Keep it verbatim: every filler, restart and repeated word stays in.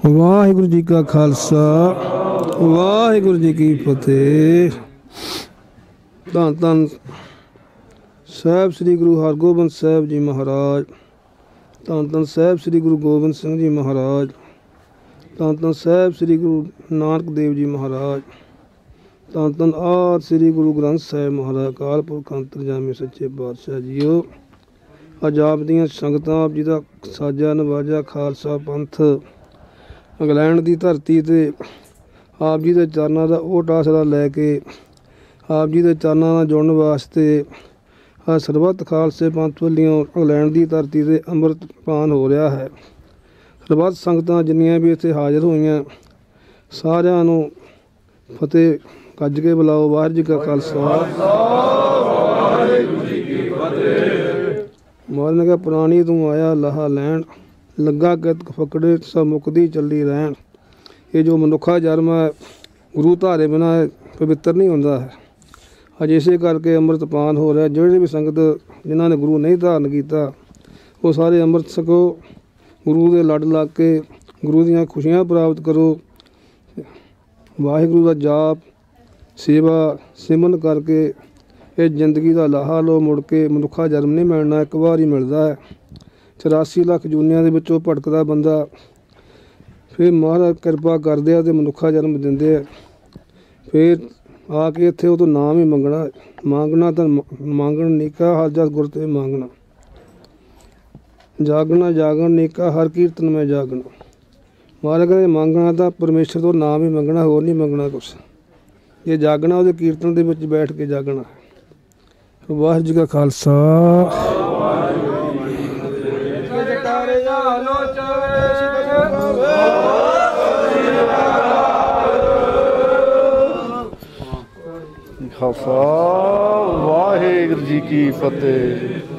वाहिगुरु जी का खालसा वाहिगुरु जी की फतेह। धन धन साहब श्री गुरु हरगोबिंद साहब जी महाराज, धन धन साहब श्री गुरु गोबिंद सिंह जी महाराज, धन धन साहब श्री गुरु नानक देव जी महाराज, धन धन आद श्री गुरु ग्रंथ साहिब महाराज अकाल पुरख अंतरजामी सच्चे पातशाह जीओ। अज आप दियां संगतां आप जी का साजा नवाजा खालसा पंथ इंग्लैंड की धरती ते आप जी के चरणों का ओट आसरा लैके आप जी के चरणों नाल जुड़न वास्ते आ सरबत खालसे पंथ वल्लियों इंग्लैंड की धरती से अमृतपान हो रहा है। सरबत संगतां जिन्नियां भी इत्थे हाज़र होईयां सारिआं नूं फतेह गज के बुलाओ। वाहिगुरू जी का खालसा महाराज ने कहा पुरानी तू आया लाहा लैन लगा कित फकड़े सब मुकदी चली रहन। ये जो मनुखा जन्म है गुरु धारे बिना पवित्र नहीं होता है। अज इसे करके अमृतपान हो रहा। जिहड़ी भी संगत जिन्होंने गुरु नहीं धारण किया वो सारे अमृत छको, गुरु के लड़ लग के गुरु दीयां खुशियां प्राप्त करो। वाहिगुरु का जाप सेवा सिमन करके ये जिंदगी का लाहा लो। मुड़ के मनुखा जन्म नहीं मिलना, एक बार ही मिलता है। चौरासी लख जूनिया के विचों भटकदा बंदा फिर महाराज कृपा करदे आ ते मनुखा जन्म दिंदे आ। फिर आके इत्थे वो तो नाम ही मंगना, मांगना तो मांगण नीका हर जस गुर ते मांगना, जागना जागण नीका हर कीर्तन में जागना। महाराज कहते मांगना तो परमेश्वर तो नाम ही मंगना, होर नहीं मंगना कुछ। ये जागना वो कीर्तन दे विच बैठ के जागना है। वाहिगुरू जी का खालसा खालसा वाहिगुरू जी की फतेह।